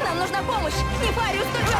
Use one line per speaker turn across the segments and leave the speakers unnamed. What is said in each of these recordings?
Нам нужна помощь! Нефариус только...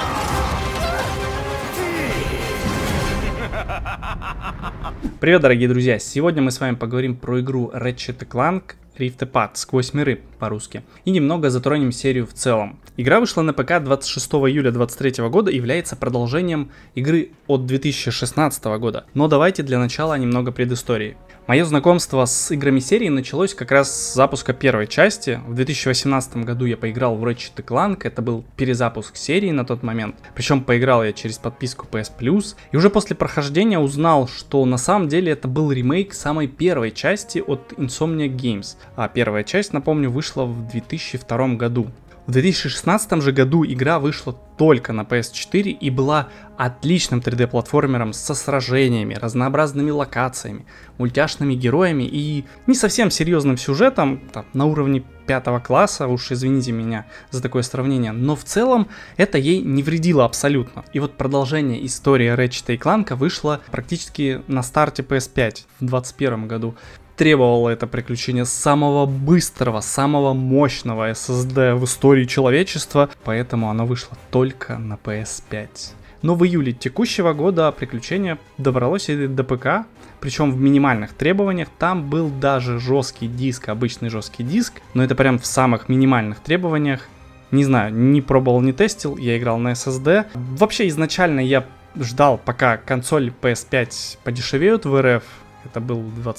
Привет, дорогие друзья! Сегодня мы с вами поговорим про игру Ratchet & Clank Rift Apart, сквозь миры по-русски, и немного затронем серию в целом. Игра вышла на ПК 26 июля 2023 года и является продолжением игры от 2016 года. Но давайте для начала немного предыстории. Мое знакомство с играми серии началось как раз с запуска первой части. В 2018 году я поиграл в Ratchet & Clank, это был перезапуск серии на тот момент. Причем поиграл я через подписку PS Plus. И уже после прохождения узнал, что на самом деле это был ремейк самой первой части от Insomniac Games. А первая часть, напомню, вышла в 2002 году. В 2016 же году игра вышла только на PS4 и была отличным 3D-платформером со сражениями, разнообразными локациями, мультяшными героями и не совсем серьезным сюжетом, там, на уровне 5 класса, уж извините меня за такое сравнение, но в целом это ей не вредило абсолютно. И вот продолжение истории Ratchet & Clank вышло практически на старте PS5 в 2021 году. Требовало это приключение самого быстрого, самого мощного SSD в истории человечества, поэтому оно вышло только на PS5. Но в июле текущего года приключение добралось и до ПК, причем в минимальных требованиях. Там был даже жесткий диск, обычный жесткий диск, но это прям в самых минимальных требованиях. Не знаю, не пробовал, не тестил, я играл на SSD. Вообще изначально я ждал, пока консоль PS5 подешевеют в РФ. Это был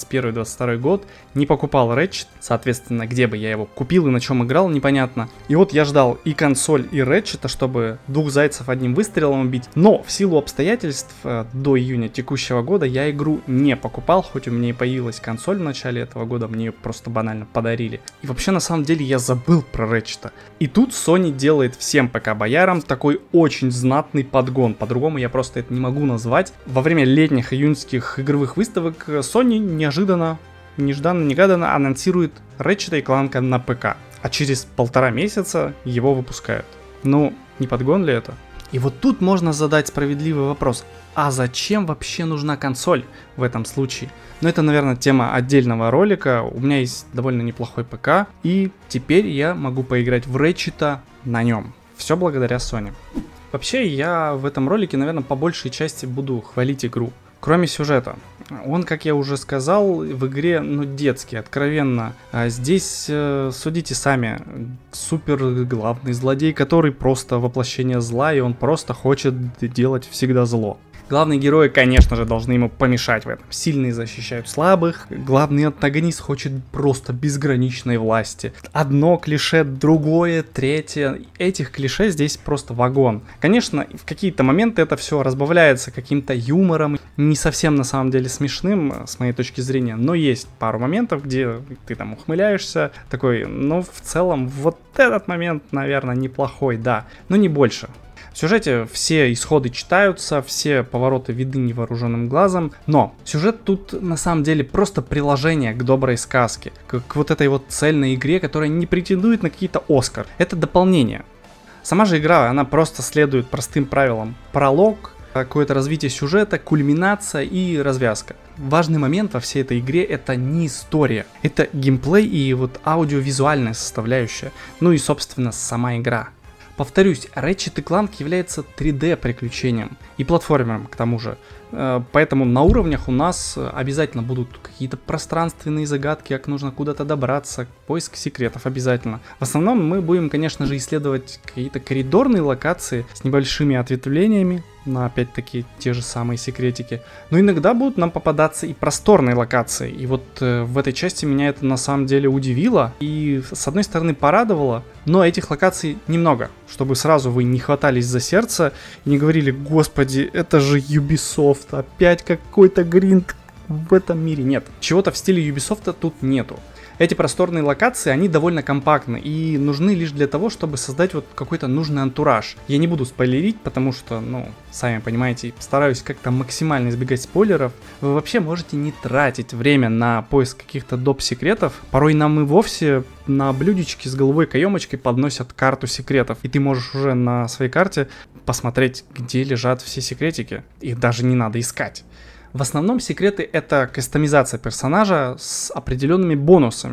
21-22 год, не покупал Ratchet, соответственно, где бы я его купил и на чем играл, непонятно. И вот я ждал и консоль, и Ratchet, чтобы двух зайцев одним выстрелом убить. Но в силу обстоятельств до июня текущего года я игру не покупал, хоть у меня и появилась консоль в начале этого года, мне ее просто банально подарили. И вообще, на самом деле, я забыл про Ratchet. И тут Sony делает всем ПК-боярам такой очень знатный подгон, по-другому я просто это не могу назвать. Во время летних июньских игровых выставок Sony неожиданно, нежданно-негаданно анонсирует Ratchet & Clank на ПК, а через 1,5 месяца его выпускают. Ну, не подгон ли это? И вот тут можно задать справедливый вопрос, а зачем вообще нужна консоль в этом случае? Но это, наверное, тема отдельного ролика, у меня есть довольно неплохой ПК, и теперь я могу поиграть в Ratchet на нем. Все благодаря Sony. Вообще, я в этом ролике, наверное, по большей части буду хвалить игру. Кроме сюжета. Он, как я уже сказал, в игре, детский, откровенно. А здесь судите сами. Супер главный злодей, который просто воплощение зла, и он просто хочет делать всегда зло. Главные герои, конечно же, должны ему помешать в этом. Сильные защищают слабых. Главный антагонист хочет просто безграничной власти. Одно клише, другое, третье. Этих клише здесь просто вагон. Конечно, в какие-то моменты это все разбавляется каким-то юмором. Не совсем на самом деле смешным, с моей точки зрения. Но есть пару моментов, где ты там ухмыляешься. Такой, в целом, вот этот момент, наверное, неплохой, да. Но не больше. В сюжете все исходы читаются, все повороты видны невооруженным глазом, но сюжет тут на самом деле просто приложение к доброй сказке, к вот этой вот цельной игре, которая не претендует на какие-то Оскар. Это дополнение. Сама же игра, она просто следует простым правилам. Пролог, какое-то развитие сюжета, кульминация и развязка. Важный момент во всей этой игре — это не история, это геймплей и вот аудиовизуальная составляющая, ну и собственно сама игра. Повторюсь, Ratchet & Clank является 3D-приключением и платформером к тому же. Поэтому на уровнях у нас обязательно будут какие-то пространственные загадки, как нужно куда-то добраться, поиск секретов обязательно. В основном мы будем, конечно же, исследовать какие-то коридорные локации с небольшими ответвлениями, на опять-таки те же самые секретики. Но иногда будут нам попадаться и просторные локации. И вот в этой части меня это на самом деле удивило и с одной стороны порадовало, но этих локаций немного, чтобы сразу вы не хватались за сердце и не говорили: господи, это же Ubisoft, опять какой-то гринд в этом мире. Нет, чего-то в стиле Ubisoft тут нету. Эти просторные локации, они довольно компактны и нужны лишь для того, чтобы создать вот какой-то нужный антураж. Я не буду спойлерить, потому что, сами понимаете, стараюсь как-то максимально избегать спойлеров. Вы вообще можете не тратить время на поиск каких-то доп. Секретов. Порой нам и вовсе на блюдечке с голубой каемочкой подносят карту секретов, и ты можешь уже на своей карте посмотреть, где лежат все секретики. Их даже не надо искать. В основном секреты — это кастомизация персонажа с определенными бонусами,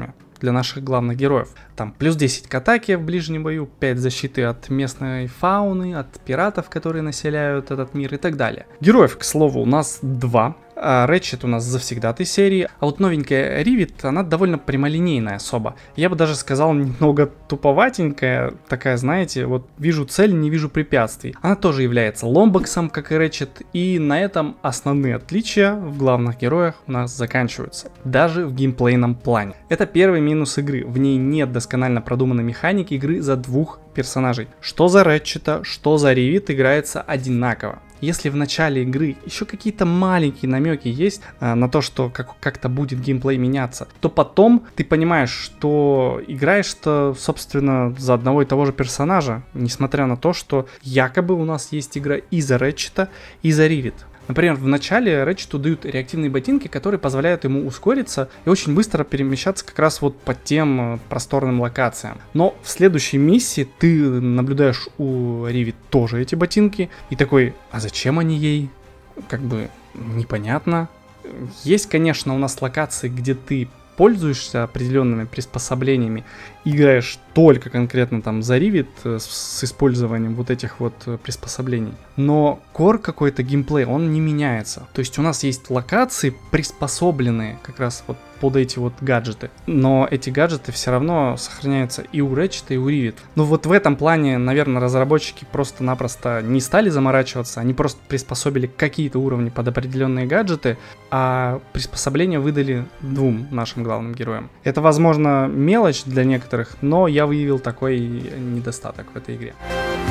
для наших главных героев. Там плюс 10 к атаке в ближнем бою, 5 защиты от местной фауны, от пиратов, которые населяют этот мир и так далее. Героев, к слову, у нас 2. Рэтчет у нас завсегдатой серии, а вот новенькая Ривет, она довольно прямолинейная особа. Я бы даже сказал, немного туповатенькая, такая, знаете, вот вижу цель, не вижу препятствий. Она тоже является ломбоксом, как и Рэтчет, и на этом основные отличия в главных героях у нас заканчиваются. Даже в геймплейном плане. Это первый минус игры, в ней нет досконально продуманной механики игры за 2 персонажей. Что за Рэтчета, что за Ривет играется одинаково. Если в начале игры еще какие-то маленькие намеки есть на то, что как-то будет геймплей меняться, то потом ты понимаешь, что играешь-то, собственно, за одного и того же персонажа, несмотря на то, что якобы у нас есть игра и за Рэтчета, и за Ривет. Например, в начале Рэтчету дают реактивные ботинки, которые позволяют ему ускориться и очень быстро перемещаться как раз вот по тем просторным локациям. Но в следующей миссии ты наблюдаешь у Ривет тоже эти ботинки и такой, а зачем они ей? Как бы непонятно. Есть, конечно, у нас локации, где ты пользуешься определенными приспособлениями, играешь только конкретно там за Ривет с использованием вот этих вот приспособлений. Но кор какой-то геймплей, он не меняется. То есть у нас есть локации, приспособленные как раз вот под эти вот гаджеты. Но эти гаджеты все равно сохраняются и у Рэтчета, и у Ривет. Но вот в этом плане, наверное, разработчики просто-напросто не стали заморачиваться. Они просто приспособили какие-то уровни под определенные гаджеты, а приспособления выдали 2 нашим главным героям. Это, возможно, мелочь для некоторых, но я выявил такой недостаток в этой игре.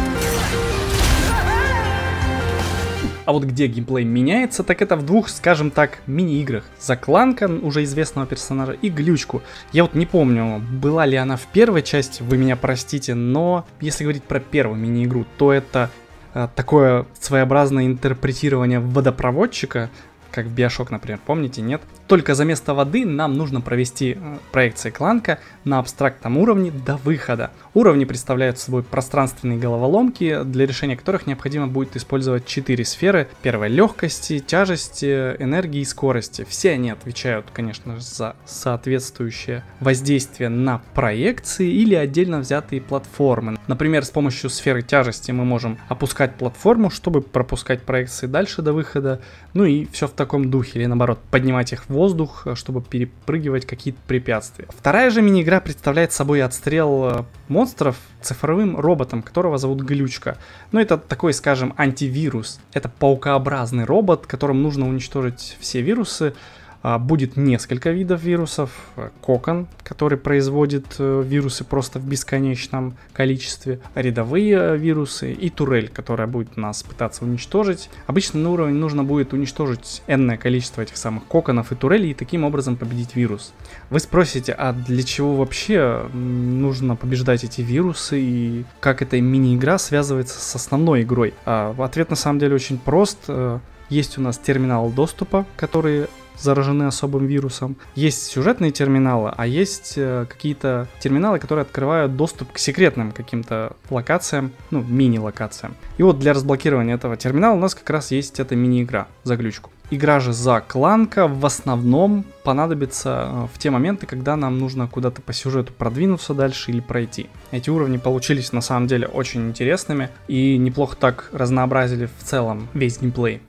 А вот где геймплей меняется, так это в 2, скажем так, мини-играх. Закланка уже известного персонажа и глючку. Я вот не помню, была ли она в первой части, вы меня простите, но если говорить про первую мини-игру, то это такое своеобразное интерпретирование водопроводчика, как в Bioshock, например, помните, нет? Только за место воды нам нужно провести проекции кланка на абстрактном уровне до выхода. Уровни представляют собой пространственные головоломки, для решения которых необходимо будет использовать 4 сферы. Первая — легкости, тяжести, энергии и скорости. Все они отвечают, конечно же, за соответствующее воздействие на проекции или отдельно взятые платформы. Например, с помощью сферы тяжести мы можем опускать платформу, чтобы пропускать проекции дальше до выхода, ну и все в таком духе, или наоборот, поднимать их в воздух, чтобы перепрыгивать какие-то препятствия. Вторая же мини-игра представляет собой отстрел монстров цифровым роботом, которого зовут Глючка. Но это такой, скажем, антивирус. Это паукообразный робот, которым нужно уничтожить все вирусы. Будет несколько видов вирусов. Кокон, который производит вирусы просто в бесконечном количестве. Рядовые вирусы и турель, которая будет нас пытаться уничтожить. Обычно на уровне нужно будет уничтожить энное количество этих самых коконов и турелей и таким образом победить вирус. Вы спросите, а для чего вообще нужно побеждать эти вирусы и как эта мини-игра связывается с основной игрой? Ответ на самом деле очень прост. Есть у нас терминал доступа, который заражены особым вирусом. Есть сюжетные терминалы, а есть какие-то терминалы, которые открывают доступ к секретным каким-то локациям, ну, мини-локациям. И вот для разблокирования этого терминала у нас как раз есть эта мини-игра за глючку. Игра же за кланка в основном понадобится в те моменты, когда нам нужно куда-то по сюжету продвинуться дальше или пройти. Эти уровни получились на самом деле очень интересными и неплохо так разнообразили в целом весь геймплей.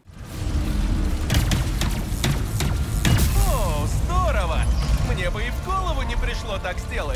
Так сделать.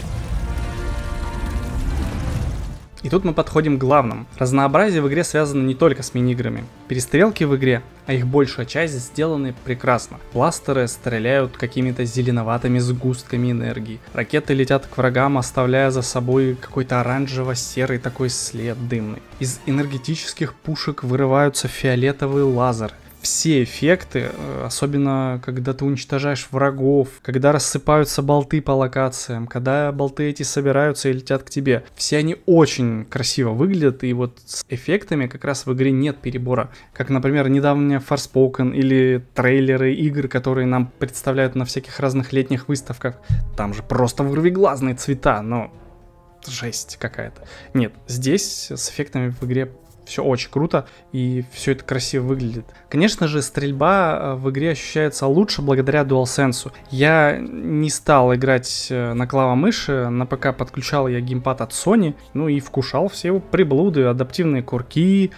И тут мы подходим к главному. Разнообразие в игре связано не только с мини-играми. Перестрелки в игре, а их большая часть сделаны прекрасно. Бластеры стреляют какими-то зеленоватыми сгустками энергии. Ракеты летят к врагам, оставляя за собой какой-то оранжево-серый такой след дымный. Из энергетических пушек вырываются фиолетовые лазеры. Все эффекты, особенно когда ты уничтожаешь врагов, когда рассыпаются болты по локациям, когда болты эти собираются и летят к тебе, все они очень красиво выглядят, и вот с эффектами как раз в игре нет перебора. Как, например, недавняя Forspoken или трейлеры игр, которые нам представляют на всяких разных летних выставках. Там же просто вырвиглазные цвета, но жесть какая-то. Нет, здесь с эффектами в игре все очень круто, и все это красиво выглядит. Конечно же, стрельба в игре ощущается лучше благодаря DualSense. Я не стал играть на клавомыши, на ПК подключал я геймпад от Sony, ну и вкушал все его приблуды, адаптивные курки,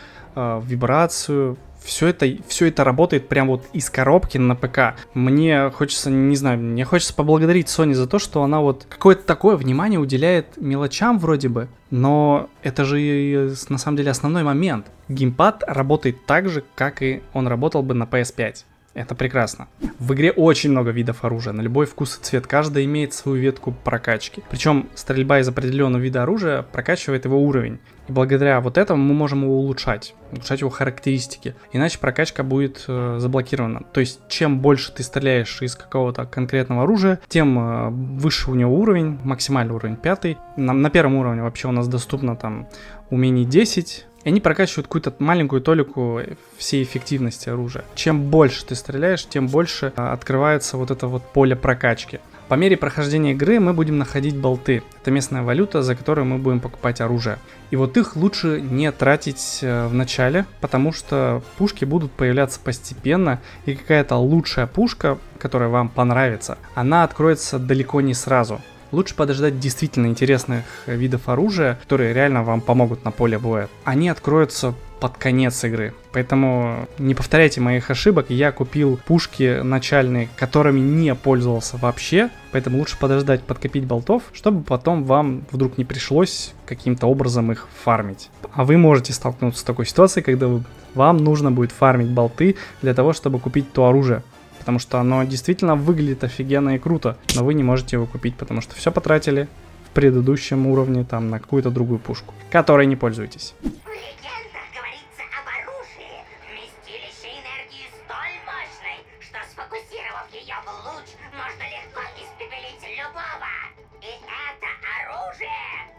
вибрацию. Все это работает прям вот из коробки на ПК. Мне хочется, не знаю, мне хочется поблагодарить Sony за то, что она вот какое-то такое внимание уделяет мелочам вроде бы, но это же на самом деле основной момент. Геймпад работает так же, как и он работал бы на PS5. Это прекрасно. В игре очень много видов оружия, на любой вкус и цвет. Каждая имеет свою ветку прокачки. Причем стрельба из определенного вида оружия прокачивает его уровень. И благодаря вот этому мы можем его улучшать его характеристики. Иначе прокачка будет заблокирована. То есть, чем больше ты стреляешь из какого-то конкретного оружия, тем выше у него уровень, максимальный уровень 5. На первом уровне вообще у нас доступно там умений 10. И они прокачивают какую-то маленькую толику всей эффективности оружия. Чем больше ты стреляешь, тем больше открывается вот это вот поле прокачки. По мере прохождения игры мы будем находить болты. Это местная валюта, за которую мы будем покупать оружие. И вот их лучше не тратить в начале, потому что пушки будут появляться постепенно, и какая-то лучшая пушка, которая вам понравится, она откроется далеко не сразу. Лучше подождать действительно интересных видов оружия, которые реально вам помогут на поле боя. Они откроются под конец игры. Поэтому не повторяйте моих ошибок. Я купил пушки начальные, которыми не пользовался вообще. Поэтому лучше подождать, подкопить болтов, чтобы потом вам вдруг не пришлось каким-то образом их фармить. А вы можете столкнуться с такой ситуацией, когда вам нужно будет фармить болты для того, чтобы купить то оружие. Потому что оно действительно выглядит офигенно и круто, но вы не можете его купить, потому что все потратили в предыдущем уровне там на какую-то другую пушку, которой не пользуетесь.
В легендах говорится об оружии, вместилище энергии столь мощной, что сфокусировав ее в луч, можно легко испепелить любого. И это оружие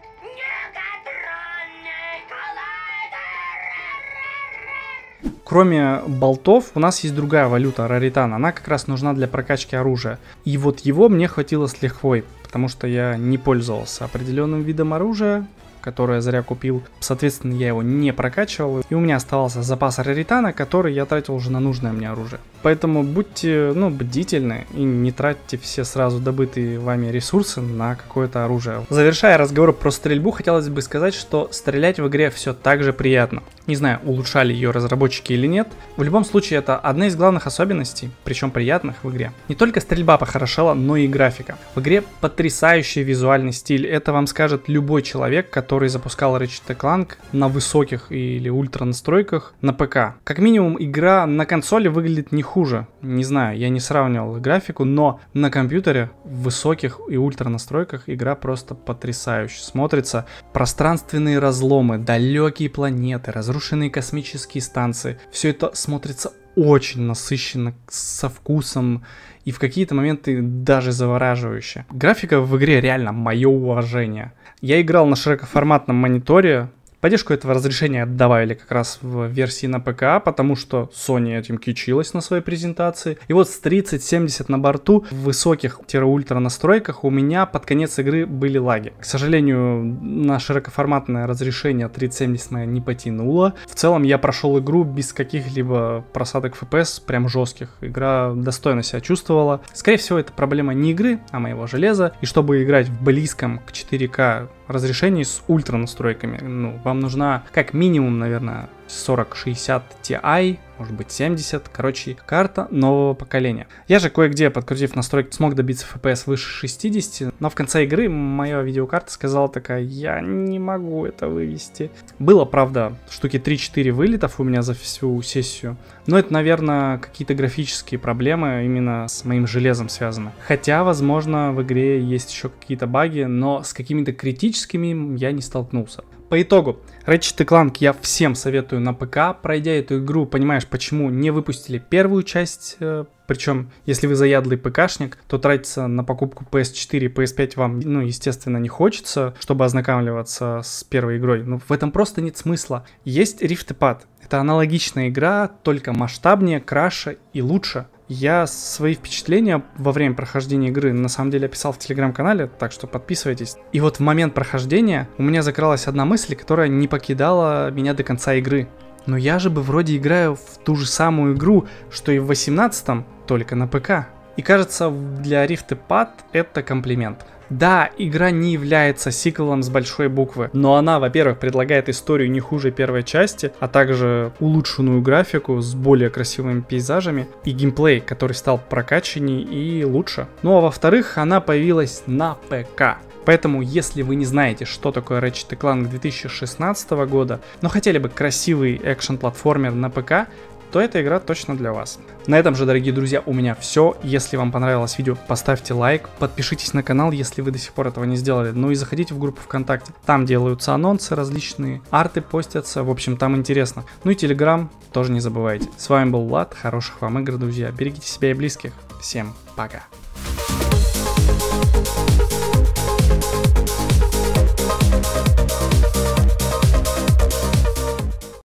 Негатронный коллайдер!
Кроме болтов, у нас есть другая валюта, раритан. Она как раз нужна для прокачки оружия. И вот его мне хватило с лихвой, потому что я не пользовался определенным видом оружия, которое я зря купил. Соответственно, я его не прокачивал. И у меня оставался запас раритана, который я тратил уже на нужное мне оружие. Поэтому будьте, бдительны и не тратьте все сразу добытые вами ресурсы на какое-то оружие. Завершая разговор про стрельбу, хотелось бы сказать, что стрелять в игре все так же приятно. Не знаю, улучшали ее разработчики или нет. В любом случае, это одна из главных особенностей, причем приятных в игре. Не только стрельба похорошела, но и графика. В игре потрясающий визуальный стиль. Это вам скажет любой человек, который запускал Ratchet & Clank на высоких или ультра настройках на ПК. Как минимум, игра на консоли выглядит не хуже. Не знаю, я не сравнивал графику, но на компьютере в высоких и ультра настройках игра просто потрясающе смотрится. Пространственные разломы, далекие планеты, разрушенные космические станции. Все это смотрится очень насыщенно, со вкусом и в какие-то моменты даже завораживающе. Графика в игре реально мое уважение. Я играл на широкоформатном мониторе. Поддержку этого разрешения добавили как раз в версии на ПК, потому что Sony этим кичилась на своей презентации. И вот с 3070 на борту в высоких-ультра настройках у меня под конец игры были лаги. К сожалению, на широкоформатное разрешение 3070 не потянуло. В целом я прошел игру без каких-либо просадок FPS, прям жестких. Игра достойно себя чувствовала. Скорее всего, это проблема не игры, а моего железа. И чтобы играть в близком к 4К разрешении с ультра настройками, вам нужна как минимум, наверное, 4060 Ti, может быть 70, короче, карта нового поколения. Я же кое-где, подкрутив настройки, смог добиться FPS выше 60, но в конце игры моя видеокарта сказала такая: я не могу это вывести. Было, правда, штуки 3-4 вылетов у меня за всю сессию, но это, наверное, какие-то графические проблемы именно с моим железом связаны. Хотя, возможно, в игре есть еще какие-то баги, но с какими-то критическими я не столкнулся. По итогу, Ratchet & Clank я всем советую на ПК. Пройдя эту игру, понимаешь, почему не выпустили первую часть. Причем, если вы заядлый ПКшник, то тратиться на покупку PS4 и PS5 вам, естественно, не хочется, чтобы ознакомливаться с первой игрой. В этом просто нет смысла. Есть Rift Apart. Это аналогичная игра, только масштабнее, краше и лучше. Я свои впечатления во время прохождения игры на самом деле описал в телеграм-канале, так что подписывайтесь. И вот в момент прохождения у меня закралась одна мысль, которая не покидала меня до конца игры. Но я же бы вроде играю в ту же самую игру, что и в 18-м, только на ПК. И кажется, для Rift-Pad это комплимент. Да, игра не является сиквелом с большой буквы, но она, во-первых, предлагает историю не хуже первой части, а также улучшенную графику с более красивыми пейзажами и геймплей, который стал прокачанней и лучше. Ну а во-вторых, она появилась на ПК. Поэтому, если вы не знаете, что такое Ratchet & Clank 2016 года, но хотели бы красивый экшен-платформер на ПК, то эта игра точно для вас. На этом же, дорогие друзья, у меня все. Если вам понравилось видео, поставьте лайк, подпишитесь на канал, если вы до сих пор этого не сделали. Ну и заходите в группу ВКонтакте. Там делаются анонсы различные, арты постятся, в общем, там интересно. Ну и Телеграм тоже не забывайте. С вами был Влад, хороших вам игр, друзья. Берегите себя и близких. Всем пока.